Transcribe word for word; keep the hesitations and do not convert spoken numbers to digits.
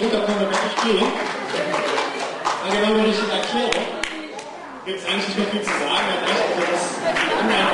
runter können wir gar nicht gehen. Aber genau über die Erklärung gibt es eigentlich nicht mehr viel zu sagen. Er hat recht, also das, die anderen